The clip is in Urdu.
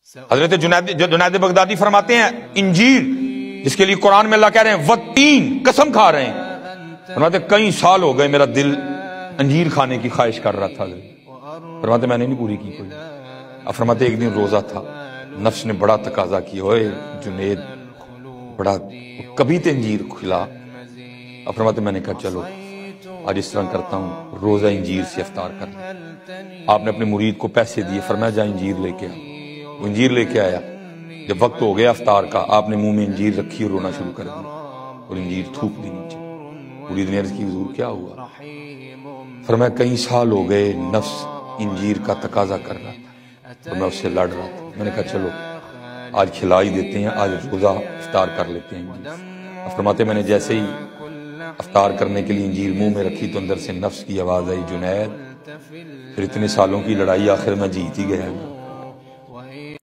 حضرت جنید بغدادی فرماتے ہیں انجیر جس کے لیے قرآن میں اللہ کہہ رہے ہیں وتین قسم کھا رہے ہیں، فرماتے ہیں کئی سال ہو گئے میرا دل انجیر کھانے کی خواہش کر رہا تھا، فرماتے میں نے نہیں پوری کی کوئی۔ اب فرماتے ایک دن روزہ تھا، نفس نے بڑا تقاضا کیا، ہوئے جنید بڑا کبھی تے انجیر کھلا۔ اب فرماتے میں نے کہا چلو آج اس طرح کرتا ہوں، روزہ انجیر سے افطار کر لیں۔ آپ نے اپنے مرید کو پیسے دیے، فرمایا جا انجیر لے کے آ۔ وہ انجیر لے کے آیا، جب وقت ہو گیا افطار کا آپ نے منہ میں انجیر رکھی اور رونا شروع کر دیا اور انجیر تھوک دی نیچے۔ مرید نے عرض کی حضور کیا ہوا؟ فرمایا کئی سال ہو گئے نفس انجیر کا تقاضا کر رہا تھا اور میں اس سے لڑ رہا تھا، میں نے کہا چلو آج کھلا ہی دیتے ہیں، آج روزہ افطار کر لیتے ہیں انجیر۔ فرماتے میں نے جیسے ہی افطار کرنے کے لیے انجیر منہ میں رکھی تو اندر سے نفس کی آواز آئی جنید پھر اتنے سالوں کی لڑائی آخر میں جیت ہی گیا۔